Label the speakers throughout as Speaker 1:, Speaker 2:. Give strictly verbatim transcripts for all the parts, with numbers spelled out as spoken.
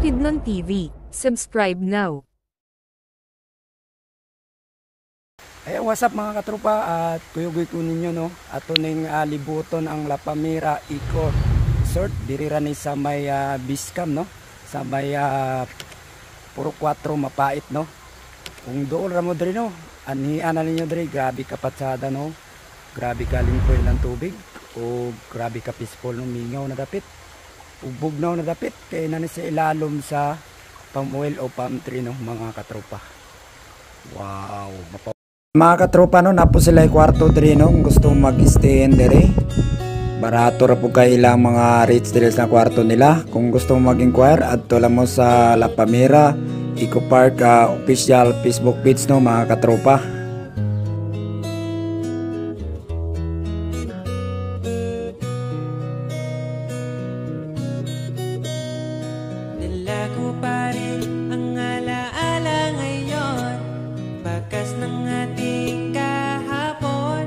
Speaker 1: Bukidnon T V. Subscribe now.
Speaker 2: Ay, what's up mga katropa, at kuyugoy ko ninyo no, ato ning uh, libuton ang La Palmira Eco Resort diri ra ni sa may uh, Biscam no, sa may uh, Puro Cuatro Mapait no. Kung doon ra mo diri no, anian na ninyo diri, grabe ka patsada no, grabe ka lingkoy ng tubig, o grabe ka peaceful no, mingaw na dapit, ubugnaw na dapit, kay nani sa ilalom sa palm oil o palm tree no mga katropa. Wow, mapa mga katropa no, napo sila yung kwarto diri no, kung gusto mag-stay diri. Barato ra po kay ilang mga rates diri sa kwarto nila. Kung gusto mo mag-inquire, adto lang mo sa La Palmira Eco Park uh, official Facebook page no mga katropa.
Speaker 3: Dala ko pa rin ang alaala ngayon, bakas ng ating kahapon.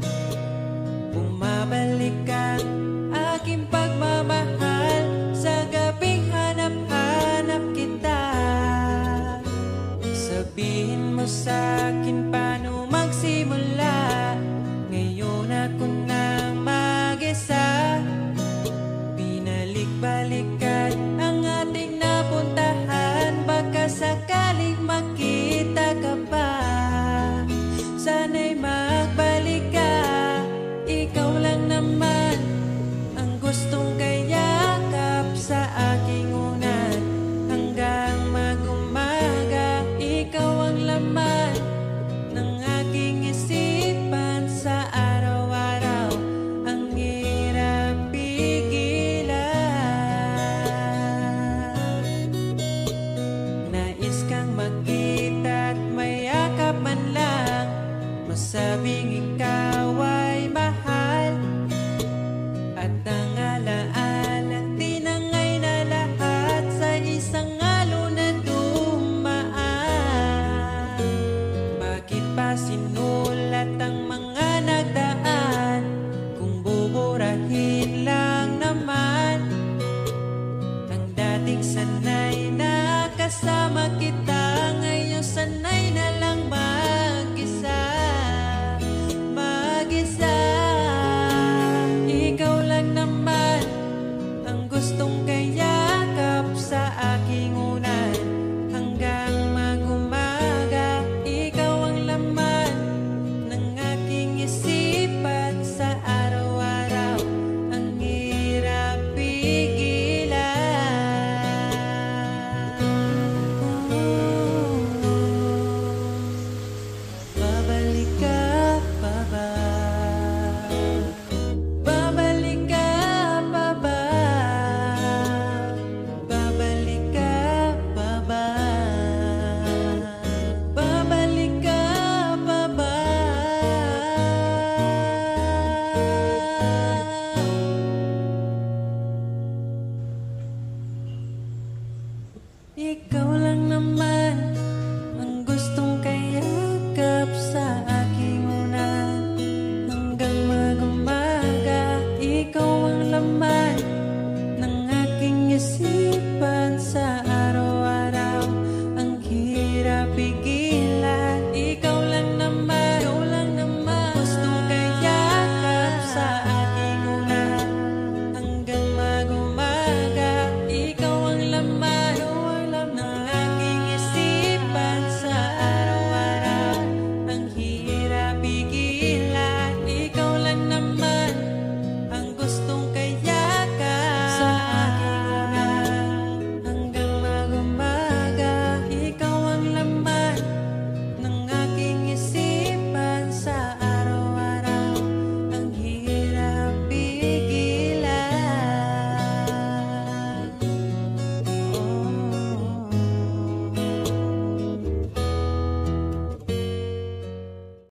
Speaker 3: Bumabalik ang aking pagmamahal sa gabing hanap-hanap kita. Sabihin mo sa'kin paano magsimula, ngayon ako na mag-isa. Binalik-balikan ang ating napuntahan, baka sakaling makita ka pa. Sana'y magbalik ka, ikaw lang naman ang gustong kayakap sa aking unan. Hanggang mag-umaga, ikaw ang laman ng aking isipan sa araw-araw. Ang hirap pigilan, nais kang makita at mayakap man lang, masabing ikaw ay mahal. At ang alaala tinangay na lahat sa isang alon na dumaan. Bakit pa sinulat ang mga nagdaan, kung buburahin lang naman ang dating sanay na kasama kita. Ngayon sanay na lang mag-isa, mag-isa. Ikaw lang naman ang gustong kayakap sa aking unan. Hanggang mag-umaga, ikaw ang laman ng aking isipan sa araw-araw. Ang hirap pigilan. Babalik ka pa ba? Babalik ka pa ba? Babalik ka pa ba? Babalik ka pa ba? Ikaw lang naman